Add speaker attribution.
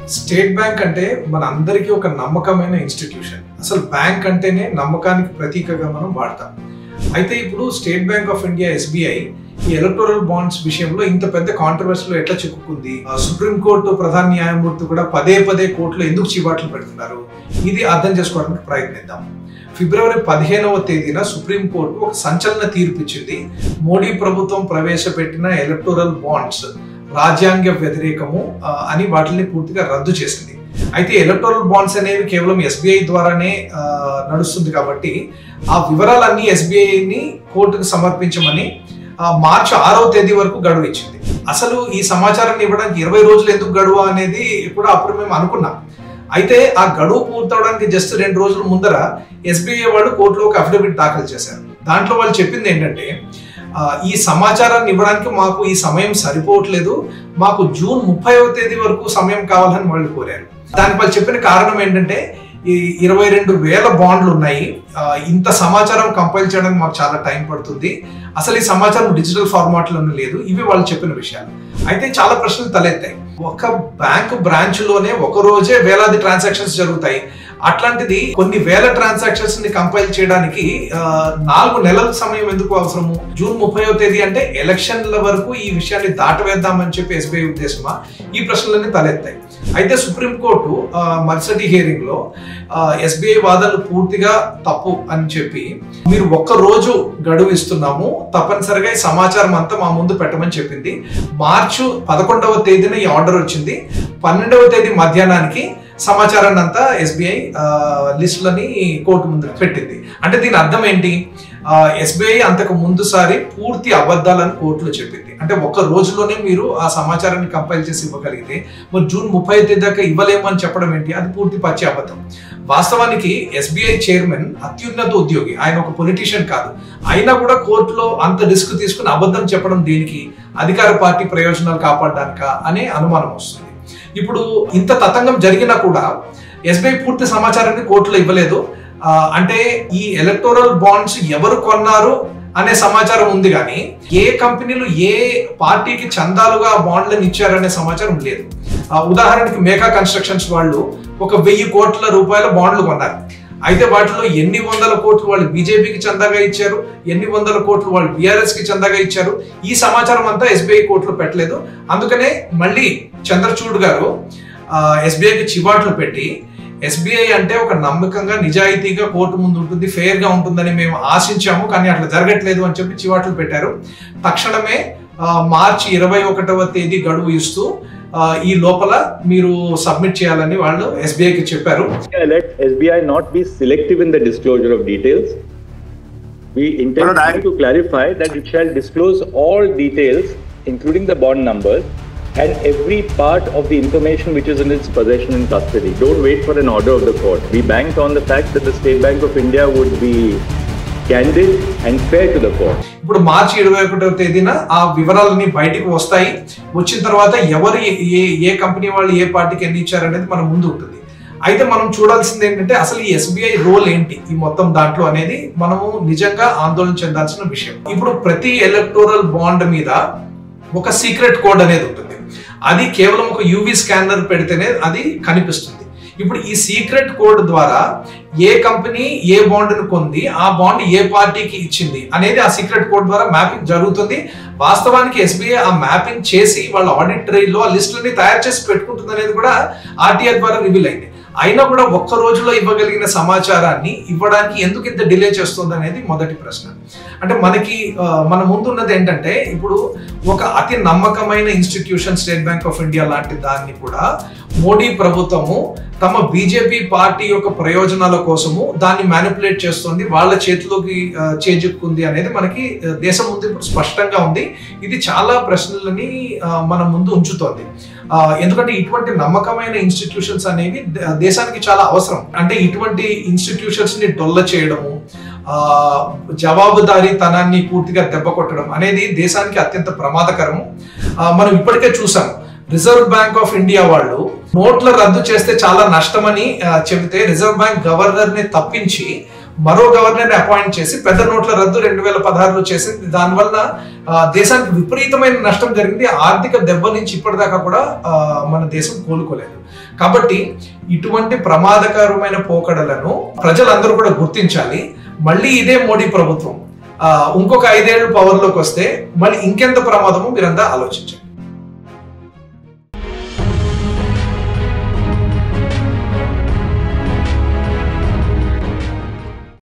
Speaker 1: State bank అంటే మన అందరికీ ఒక నమ్మకమైన ఇన్స్టిట్యూషన్. అసలు బ్యాంక్ అంటేనే నమ్మకానికి ప్రతీకగా మనం వాడతాం. అయితే ఇప్పుడు State Bank of India SBI ఈ ఎలక్టోరల్ బాండ్స్ విషయంలో ఇంత పెద్ద కాంట్రవర్సీలో ఎట్లా చిక్కుకుంది? సుప్రీంకోర్టు ప్రధాన న్యాయమూర్తి కూడా పదే కోర్టులో ఎందుకు చీవాట్లు పెడుతున్నారు? ఇది అర్థం చేసుకోవడానికి ప్రయత్నిద్దాం. ఫిబ్రవరి 15వ తేదీన సుప్రీంకోర్టు ఒక సంచలన తీర్పు ఇచ్చింది. మోడీ ప్రభుత్వం ప్రవేశపెట్టిన ఎలక్టోరల్ బాండ్స్ రాజ్యాంగ వ్యతిరేకము అని వాటిని పూర్తిగా రద్దు చేసింది. అయితే ఎలక్టోరల్ బాండ్స్ అనేవి కేవలం SBI ద్వారానే నడుస్తుంది కాబట్టి ఆ వివరాలన్నీ SBIని కోర్టుకు సమర్పించమని మార్చి 6వ తేదీ వరకు గడువు ఇచ్చింది. అసలు ఈ సమాచారాన్ని ఇవ్వడానికి 20 రోజులు ఎందుకు గడువు అనేది కూడా అప్పుడు మేము అనుకున్నాం. అయితే ఆ గడువు పూర్తవడానికి జస్ట్ 2 రోజుల ముందర SBI వాళ్ళు కోర్టులో ఒక అఫిడవిట్ దాఖలు చేశారు. దాంట్లో వాళ్ళు చెప్పింది ఏంటంటే, ఈ సమాచారాన్ని ఇవ్వడానికి మాకు ఈ సమయం సరిపోవట్లేదు, మాకు జూన్ 30వ తేదీ వరకు సమయం కావాలని వాళ్ళు కోరారు. దానికి వాళ్ళు చెప్పిన కారణం ఏంటంటే, ఈ 22,000 బాండ్లు ఉన్నాయి, ఇంత సమాచారం కంపైల్ చేయడానికి మాకు చాలా టైం పడుతుంది, అసలు ఈ సమాచారం డిజిటల్ ఫార్మాట్లోనే లేదు. ఇవి వాళ్ళు చెప్పిన విషయాలు. అయితే చాలా ప్రశ్నలు తలెత్తాయి. ఒక బ్యాంక్ బ్రాంచ్ లోనే ఒక రోజే వేలాది ట్రాన్సాక్షన్స్ జరుగుతాయి. అట్లాంటిది కొన్ని వేల ట్రాన్సాక్షన్స్ ని కంపైల్ చేయడానికి 4 నెలల సమయం ఎందుకు అవసరము? జూన్ 30వ తేదీ అంటే ఎలక్షన్ల వరకు ఈ విషయాన్ని దాటవేద్దామని చెప్పి SBI ఉద్దేశమా? ఈ ప్రశ్నలన్నీ తలెత్తాయి. అయితే సుప్రీంకోర్టు మరుసటి హియరింగ్ లో SBI వాదనలు పూర్తిగా తప్పు అని చెప్పి, మీరు ఒక్క రోజు గడువు ఇస్తున్నాము, తప్పనిసరిగా ఈ సమాచారం అంతా మా ముందు పెట్టమని చెప్పింది. మార్చి 11వ తేదీన ఈ ఆర్డర్ వచ్చింది. 12వ తేదీ మధ్యాహ్నానికి సమాచారాన్ని అంతా SBI లిస్టులని కోర్టు ముందు పెట్టింది. అంటే దీని అర్థం ఏంటి? SBI అంతకు ముందుసారి పూర్తి అబద్ధాలను కోర్టులో చెప్పింది. అంటే ఒక్క రోజులోనే మీరు ఆ సమాచారాన్ని కంపైల్ చేసి ఇవ్వగలిగితే మరి జూన్ 30వ తేదీ దాకా ఇవ్వలేమని చెప్పడం ఏంటి? అది పూర్తి పచ్చి అబద్ధం. వాస్తవానికి SBI చైర్మన్ అత్యున్నత ఉద్యోగి, ఆయన ఒక పొలిటీషియన్ కాదు. అయినా కూడా కోర్టులో అంత రిస్క్ తీసుకుని అబద్ధం చెప్పడం దేనికి? అధికార పార్టీ ప్రయోజనాలు కాపాడడానికా అనే అనుమానం వస్తుంది. ఇప్పుడు ఇంత తతంగం జరిగినా కూడా SBI పూర్తి సమాచారాన్ని కోర్టులో ఇవ్వలేదు. అంటే ఈ ఎలక్టోరల్ బాండ్స్ ఎవరు కొన్నారు అనే సమాచారం ఉంది, కానీ ఏ కంపెనీలు ఏ పార్టీకి చందాలుగా బాండ్లను ఇచ్చారనే సమాచారం లేదు. ఉదాహరణకి మేకా కన్స్ట్రక్షన్స్ వాళ్ళు ఒక 1000 కోట్ల రూపాయల బాండ్లు కొన్నారు. అయితే వాటిలో ఎన్ని వందల కోట్లు వాళ్ళు బీజేపీకి చందాగా ఇచ్చారు, ఎన్ని వందల కోట్లు వాళ్ళు BRS కి చందాగా ఇచ్చారు, ఈ సమాచారం అంతా SBI కోర్టులో పెట్టలేదు. అందుకనే మళ్ళీ చంద్రచూడ్ గారు SBIకి చివాట్లు పెట్టి, SBI అంటే ఒక నమ్మకంగా నిజాయితీగా కోర్టు ముందు ఉంటుంది, ఫెయిర్ గా ఉంటుందని మేము ఆశించాము, కానీ అట్లా జరగట్లేదు అని చెప్పి చివాట్లు పెట్టారు. తక్షణమే మార్చి 21వ తేదీ గడువు ఇస్తూ ఈ లోపల మీరు సబ్మిట్ చేయాలని వాళ్ళు SBIకి చెప్పారు.
Speaker 2: Let SBI not be selective in the disclosure of details. We intend to clarify that it shall disclose all details, including the bond numbers and every part of the information which is in its possession and custody. Don't wait for an order of the court. We banked on the fact that the State Bank of India would be candid and fair to the court.
Speaker 1: ఇప్పుడు మార్చి 21వ తేదీన ఆ వివరాలన్నీ బయటికి వస్తాయి. వచ్చిన తర్వాత ఎవరు ఏ కంపెనీ వాళ్ళు ఏ పార్టీకి ఎన్ని ఇచ్చారనేది మన ముందు ఉంటుంది. అయితే మనం చూడాల్సింది ఏంటంటే, అసలు ఈ SBI రోల్ ఏంటి ఈ మొత్తం దాంట్లో అనేది మనము నిజంగా ఆందోళన చెందాల్సిన విషయం. ఇప్పుడు ప్రతి ఎలక్టోరల్ బాండ్ మీద ఒక సీక్రెట్ కోడ్ అనేది ఉంటుంది. అది కేవలం ఒక UV స్కానర్ పెడితేనే అది కనిపిస్తుంది. ఇప్పుడు ఈ సీక్రెట్ కోడ్ ద్వారా ఏ కంపెనీ ఏ బాండ్ను కొంది, ఆ బాండ్ ఏ పార్టీకి ఇచ్చింది అనేది ఆ సీక్రెట్ కోడ్ ద్వారా మ్యాపింగ్ జరుగుతుంది. వాస్తవానికి SBI ఆ మ్యాపింగ్ చేసి వాళ్ళ ఆడిట్ ట్రైల్లో ఆ లిస్టులని తయారు చేసి పెట్టుకుంటుంది అనేది కూడా RTI ద్వారా రివీల్ అయింది. అయినా కూడా ఒక్క రోజులో ఇవ్వగలిగిన సమాచారాన్ని ఇవ్వడానికి ఎందుకు ఇంత డిలే చేస్తుంది అనేది మొదటి ప్రశ్న. అంటే మన ముందున్నది ఏంటంటే, ఇప్పుడు ఒక అతి నమ్మకమైన institution State Bank of India లాంటి దాన్ని కూడా మోడీ ప్రభుత్వము తమ బీజేపీ పార్టీ యొక్క ప్రయోజనాల కోసము దాన్ని మ్యానిపులేట్ చేస్తుంది, వాళ్ళ చేతిలోకి చేజిక్కుంది అనేది మనకి దేశం ముందు ఇప్పుడు స్పష్టంగా ఉంది. ఇది చాలా ప్రశ్నలని మన ముందు ఉంచుతోంది. ఎందుకంటే ఇటువంటి నమ్మకమైన ఇన్స్టిట్యూషన్స్ అనేవి దేశానికి చాలా అవసరం. అంటే ఇటువంటి ఇన్స్టిట్యూషన్స్ ని డొల్ల చేయడము, జవాబుదారీతనాన్ని పూర్తిగా దెబ్బ కొట్టడం అనేది దేశానికి అత్యంత ప్రమాదకరము. మనం ఇప్పటికే చూసాం, రిజర్వ్ బ్యాంక్ ఆఫ్ ఇండియా వాళ్ళు నోట్ల రద్దు చేస్తే చాలా నష్టమని చెబితే రిజర్వ్ బ్యాంక్ గవర్నర్ ని తప్పించి మరో గవర్నర్ అపాయింట్ చేసి పెద్ద నోట్ల రద్దు 2016లో చేసింది. దానివల్ల దేశానికి విపరీతమైన నష్టం జరిగింది. ఆర్థిక దెబ్బ నుంచి ఇప్పటిదాకా కూడా మన దేశం కోలుకోలేదు. కాబట్టి ఇటువంటి ప్రమాదకరమైన పోకడలను ప్రజలందరూ కూడా గుర్తించాలి. మళ్ళీ ఇదే మోడీ ప్రభుత్వం ఇంకొక 5 ఏళ్ళు పవర్లోకి వస్తే మళ్ళీ ఇంకెంత ప్రమాదమో మీరంతా ఆలోచించండి.